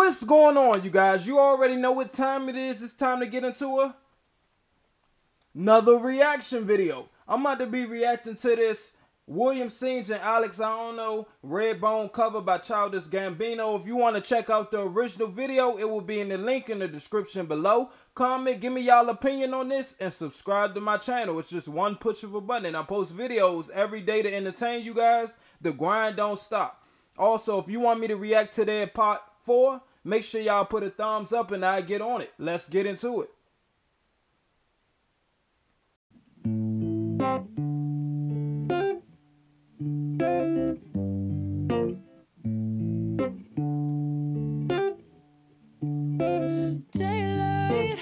What's going on, you guys? You already know what time it is. It's time to get into another reaction video. I'm about to be reacting to this Singe and Aiono Redbone cover by Childish Gambino. If you want to check out the original video, it will be in the link in the description below. Comment, give me y'all opinion on this, and subscribe to my channel. It's just one push of a button. I post videos every day to entertain you guys. The grind don't stop. Also, if you want me to react to their part 4, make sure y'all put a thumbs up and I get on it. Let's get into it. Daylight,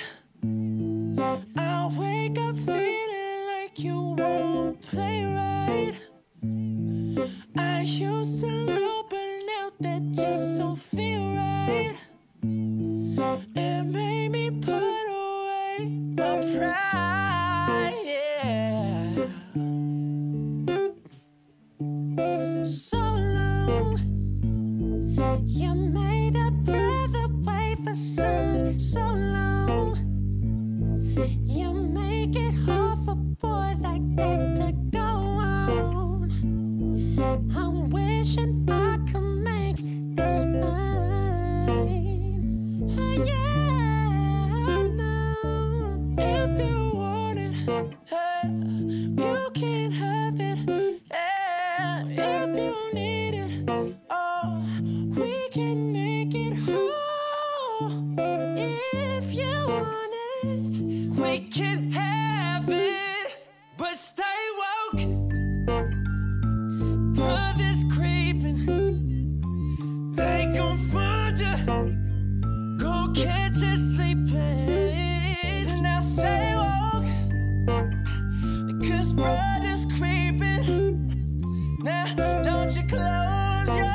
I wake up feeling like you won't play right. I used to know, but now that just don't feel right. It made me put away my pride, yeah. So long, you made a brother wait for so long. You make it hard for a boy like that to go on. I'm wishing I could make this mine. Oh yeah, I know if you want it, you can have it. Yeah, if you need it, oh, we can make it whole. If you want it, we can have it, but stay woke. Brothers creeping, they gon' find you, gon' catch you sleeping. Now stay woke, because brothers creeping. Now don't you close your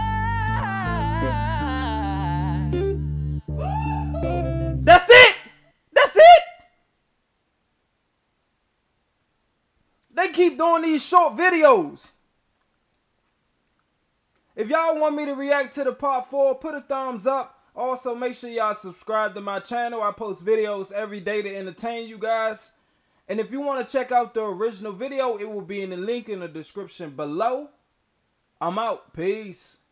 eyes. That's it! That's it! They keep doing these short videos. If y'all want me to react to the part 4, put a thumbs up. Also, make sure y'all subscribe to my channel. I post videos every day to entertain you guys. And if you want to check out the original video, it will be in the link in the description below. I'm out. Peace.